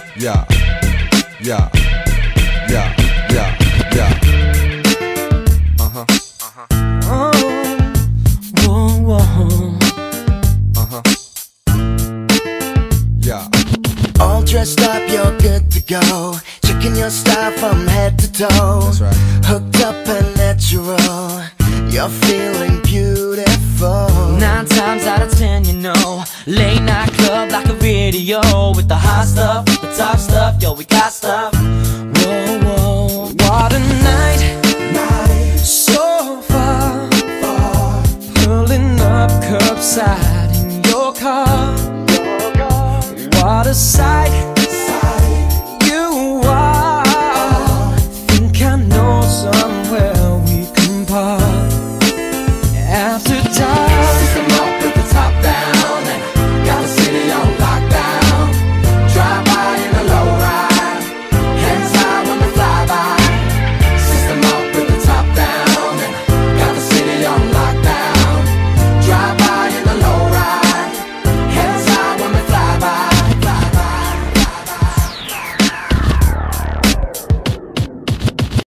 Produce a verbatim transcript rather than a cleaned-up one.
Yeah, yeah, yeah, yeah, yeah. Uh-huh, uh-huh. Oh, whoa, whoa. Uh-huh. Yeah. All dressed up, you're good to go. Checking your style from head to toe. That's right. Hooked up and natural. You're feeling beautiful. Nine times out of ten, you know, late night club like a video with the hot stuff, the top stuff, yo, we got stuff. Whoa, whoa, what a night, night, so far, far. Pulling up curbside in your car, your car. What a sight.